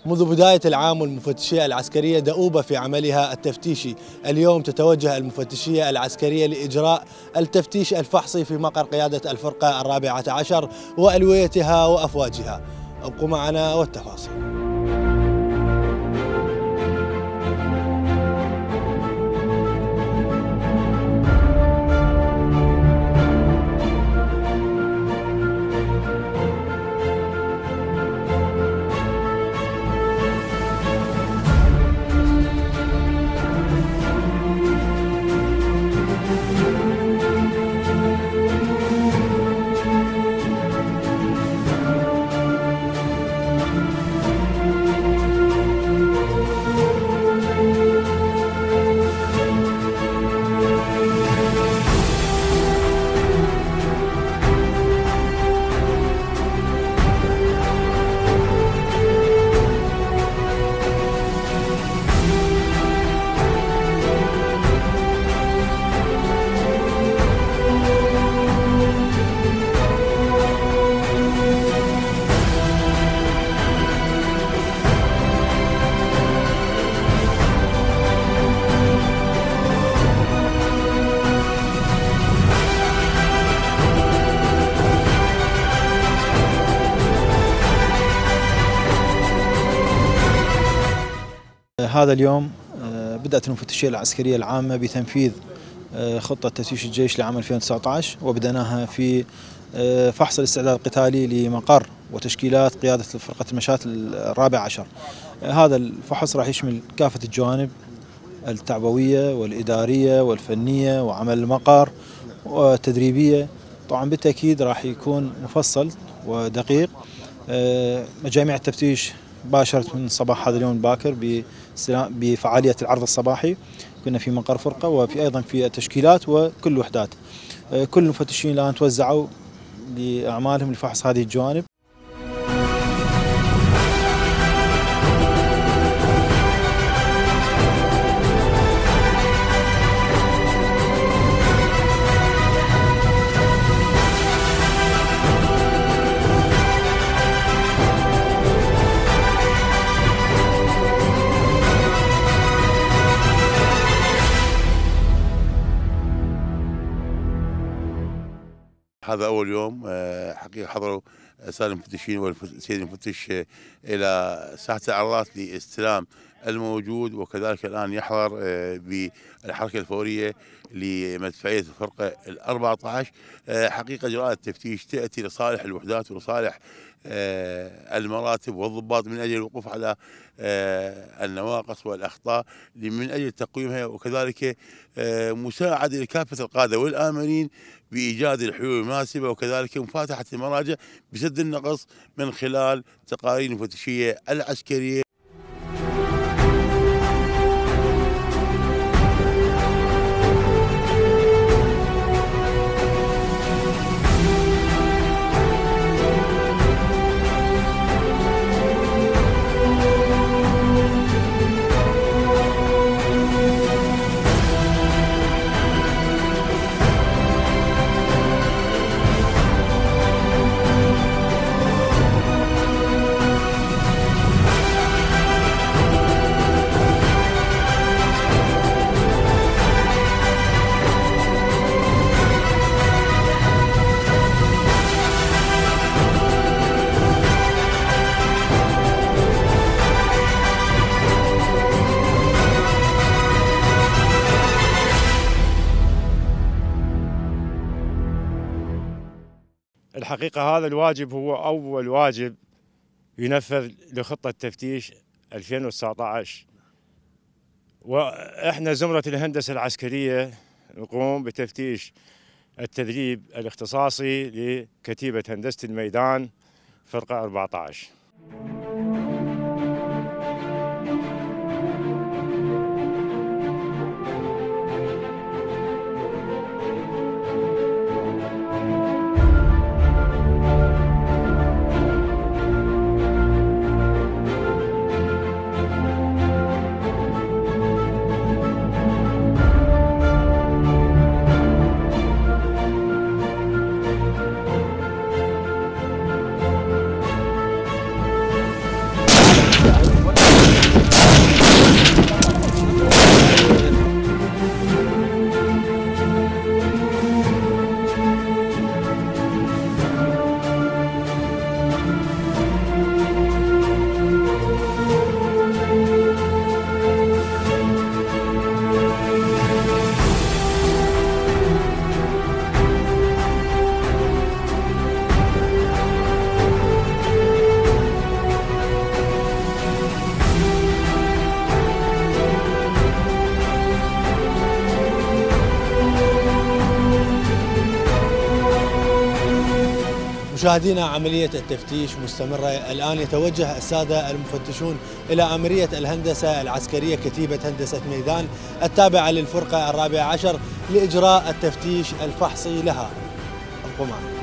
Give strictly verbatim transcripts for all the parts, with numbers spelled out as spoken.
منذ بداية العام والمفتشية العسكرية دؤوبة في عملها التفتيشي. اليوم تتوجه المفتشية العسكرية لإجراء التفتيش الفحصي في مقر قيادة الفرقة الرابعة عشر وألويتها وأفواجها. ابقوا معنا والتفاصيل. هذا اليوم بدأت المفتشية العسكرية العامة بتنفيذ خطة تفتيش الجيش لعام ألفين وتسعة عشر، وبدأناها في فحص الاستعداد القتالي لمقر وتشكيلات قيادة فرقة المشاة الرابع عشر. هذا الفحص راح يشمل كافة الجوانب التعبوية والإدارية والفنية وعمل المقر والتدريبية. طبعا بالتأكيد راح يكون مفصل ودقيق. مجاميع التفتيش باشرت من صباح هذا اليوم الباكر بفعالية العرض الصباحي. كنا في مقر فرقة وفي أيضا في التشكيلات وكل الوحدات. كل المفتشين الآن توزعوا لأعمالهم لفحص هذه الجوانب. هذا أول يوم حقيقة حضروا سادة المفتشين والسيد المفتش إلى ساحة العرضات لاستلام الموجود، وكذلك الآن يحضر بالحركة الفورية لمدفعية الفرقة الأربعة عشر. حقيقة إجراءات التفتيش تأتي لصالح الوحدات ولصالح المراتب والضباط من أجل الوقوف على النواقص والأخطاء من أجل تقويمها، وكذلك مساعدة لكافة القادة والآمرين بإيجاد الحلول المناسبة، وكذلك مفاتحة المراجع بسد النقص من خلال تقارير المفتشية العسكرية. الحقيقة هذا الواجب هو أول واجب ينفذ لخطة تفتيش ألفين وتسعة عشر، وإحنا زمرة الهندسة العسكرية نقوم بتفتيش التدريب الاختصاصي لكتيبة هندسة الميدان فرقة أربعة عشر. مشاهدينا، عملية التفتيش مستمرة الآن. يتوجه السادة المفتشون إلى أميرية الهندسة العسكرية كتيبة هندسة ميدان التابعة للفرقة الرابعة عشر لإجراء التفتيش الفحصي لها. ابقوا معنا.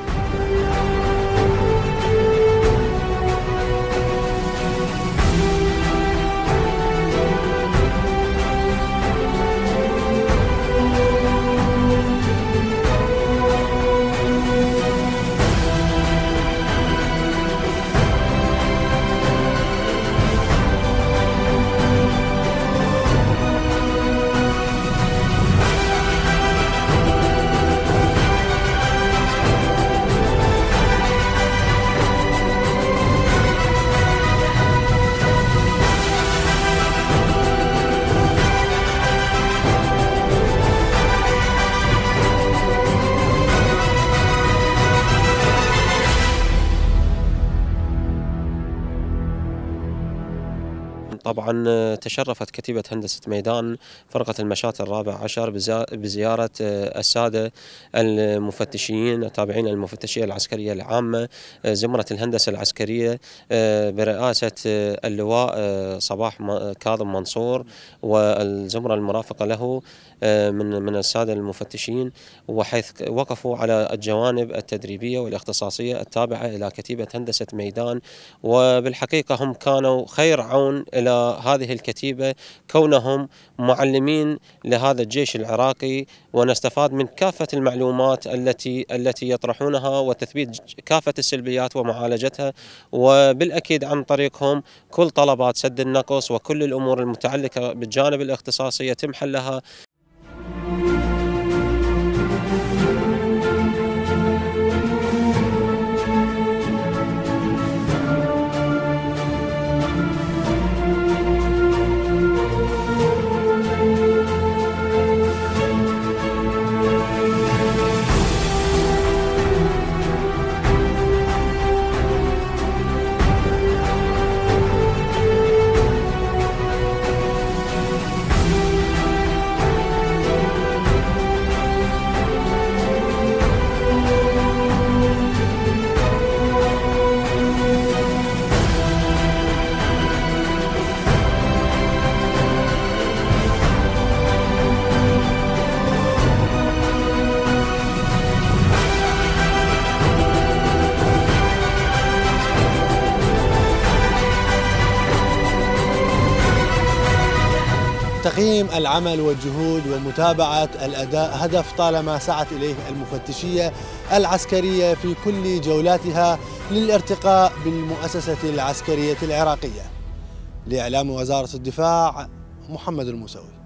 طبعا تشرفت كتيبة هندسة ميدان فرقة المشاة الرابع عشر بزيارة السادة المفتشين التابعين للمفتشية العسكرية العامة زمرة الهندسة العسكرية برئاسة اللواء صباح كاظم منصور والزمرة المرافقة له من من السادة المفتشين، وحيث وقفوا على الجوانب التدريبية والاختصاصية التابعة إلى كتيبة هندسة ميدان. وبالحقيقة هم كانوا خير عون إلى هذه الكتيبة كونهم معلمين لهذا الجيش العراقي، ونستفاد من كافة المعلومات التي التي يطرحونها وتثبيت كافة السلبيات ومعالجتها، وبالأكيد عن طريقهم كل طلبات سد النقص وكل الأمور المتعلقة بالجانب الاختصاصي يتم حلها. تقييم العمل والجهود ومتابعة الأداء هدف طالما سعت إليه المفتشية العسكرية في كل جولاتها للارتقاء بالمؤسسة العسكرية العراقية. لإعلام وزارة الدفاع، محمد الموسوي.